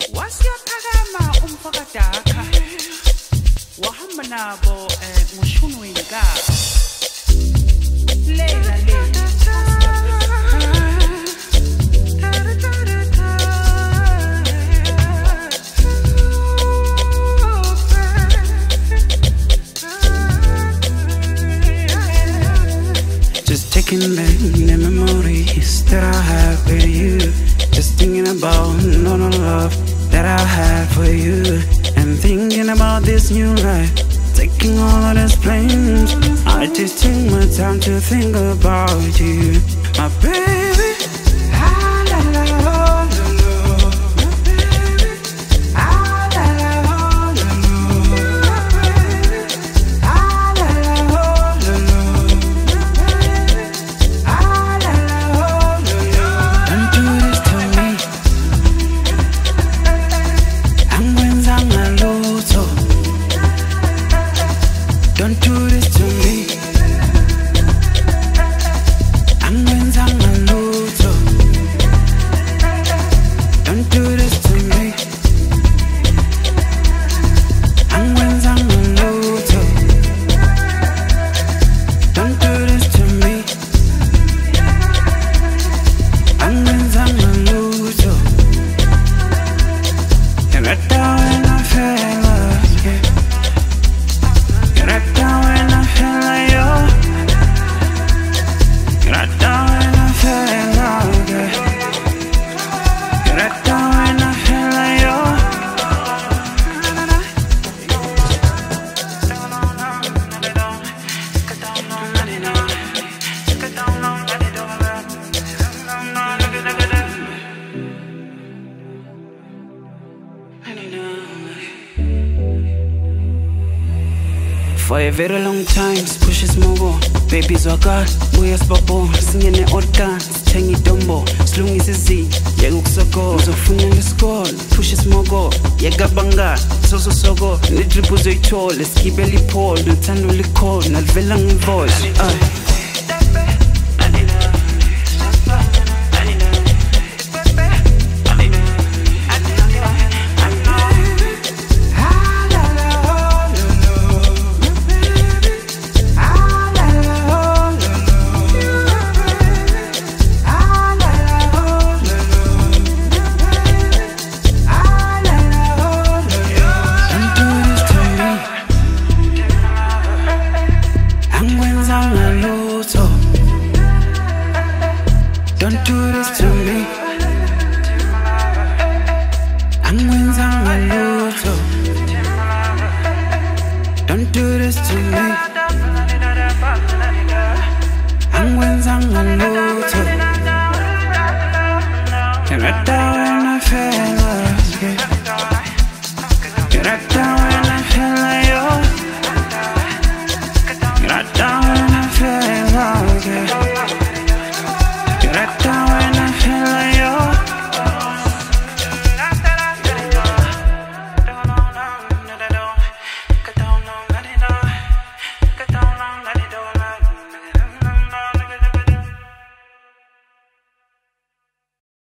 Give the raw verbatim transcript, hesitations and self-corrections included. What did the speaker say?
Waseyaphakama uMfoka Darker wahamba nabo ngishumi weyinkabi Lenale Just taking back the memories that I have with you. Just thinking about all the love that I had for you. And thinking about this new life, taking all of these plans. I just take my time to think about you, my baby. Halala, ololo. My baby. Halala, ololo. My baby. Halala, ololo. My baby. Halala, ololo. Don't do this to me. Angikwenzanga lutho. Don't do this to me. Angikwenzanga lutho. Don't do this to me. Angikwenzanga lutho. Don't do this to me. Angikwenzanga lutho. Rata, wena, fela, yeah. Rata, wena, fela, yo. Rata, wena, fela, yeah. Rata, wena, fela, yo. For a very long time, pushes mogo. Babies waka, buyas babo. Singene organ, tengi dombo. Slungis izi, yeguksoko. Uzofuna ngesikole, pushes mogo. Yegabanga, soso sogo. Nidripu zoyitole, skibeli pole. Luthando likhona, livela ngevoice.